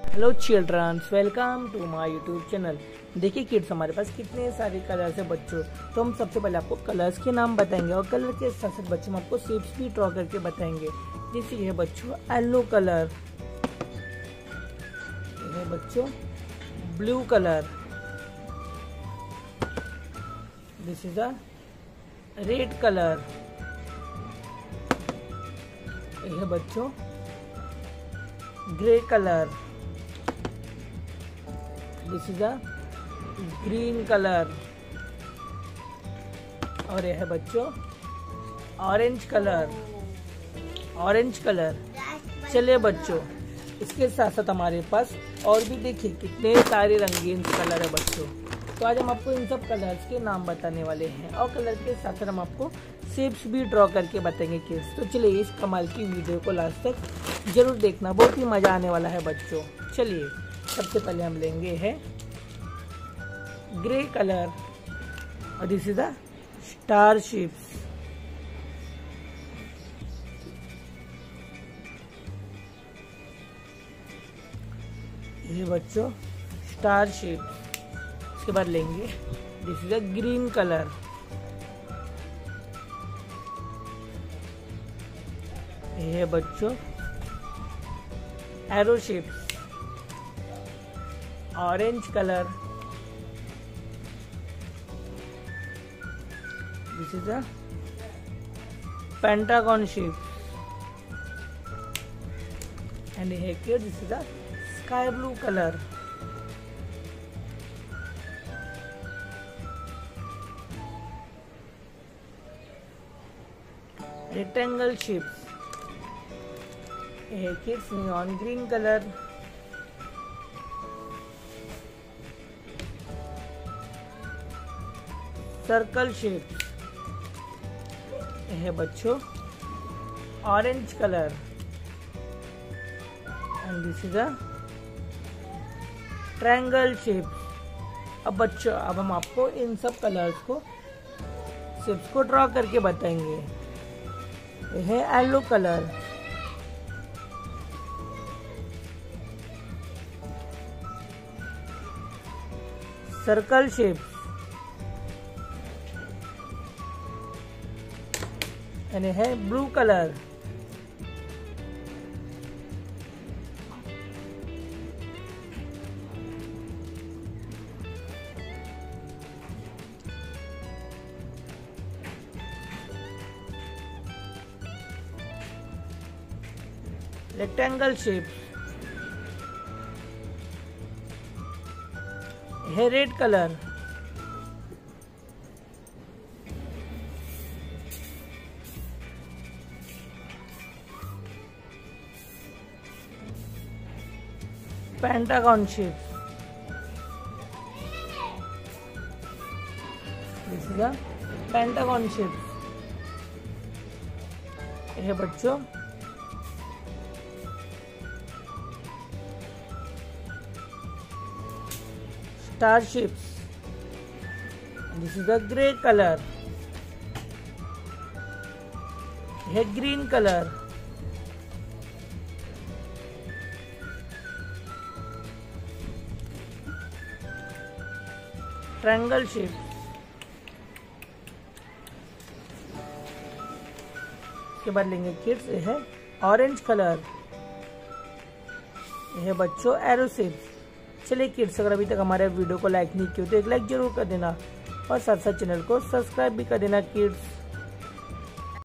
Hello childrens, welcome to my YouTube channel. देखिए kids, हमारे पास कितने सारे कलर्स है बच्चों। तो हम सबसे पहले आपको कलर्स के नाम बताएंगे और कलर के साथ साथ बच्चों हम आपको शेप्स भी ड्रॉ करके बताएंगे। जैसे ये बच्चों येलो कलर, ये बच्चों blue colour, this is a red colour, ये बच्चों grey colour, this is a green colour, और यह है बच्चों ऑरेंज कलर, ऑरेंज कलर। चलिए बच्चों, इसके साथ साथ हमारे पास और भी देखिए कितने सारे रंगीन कलर है बच्चों। तो आज हम आपको इन सब कलर्स के नाम बताने वाले हैं और कलर के साथ साथ हम आपको शेप्स भी ड्रॉ करके बताएंगे किड्स। तो चलिए इस कमाल की वीडियो को लास्ट तक जरूर देखना, बहुत ही मजा आने वाला है बच्चों। चलिए सबसे पहले हम लेंगे है ग्रे कलर और this is the star shapes. ये बच्चों स्टार शेप्स। इसके बाद लेंगे this is a green colour, ये बच्चों arrow shapes. Orange colour, this is a pentagon shape, and here this is a sky blue color, rectangle shapes, here kids neon green color, circle shape, है बच्चों orange colour, and this is a triangle shape. अब बच्चों, अब हम आपको इन सब colours को shapes को ड्रॉ करके बताएंगे। यह है येलो कलर, सर्कल शेप, यानी है ब्लू कलर, रेक्टेंगल शेप, है red colour, pentagon shape, this is a pentagon shape, ये बच्चों star shapes, this is a grey colour, है ग्रीन कलर, ट्रायंगल शेप, इसके बाद लेंगे किड्स ये है ऑरेंज कलर, यह है बच्चों एरो शेप। चलिए किड्स, अगर अभी तक हमारे वीडियो को लाइक नहीं किया तो एक लाइक जरूर कर देना और साथ साथ चैनल को सब्सक्राइब भी कर देना किड्स।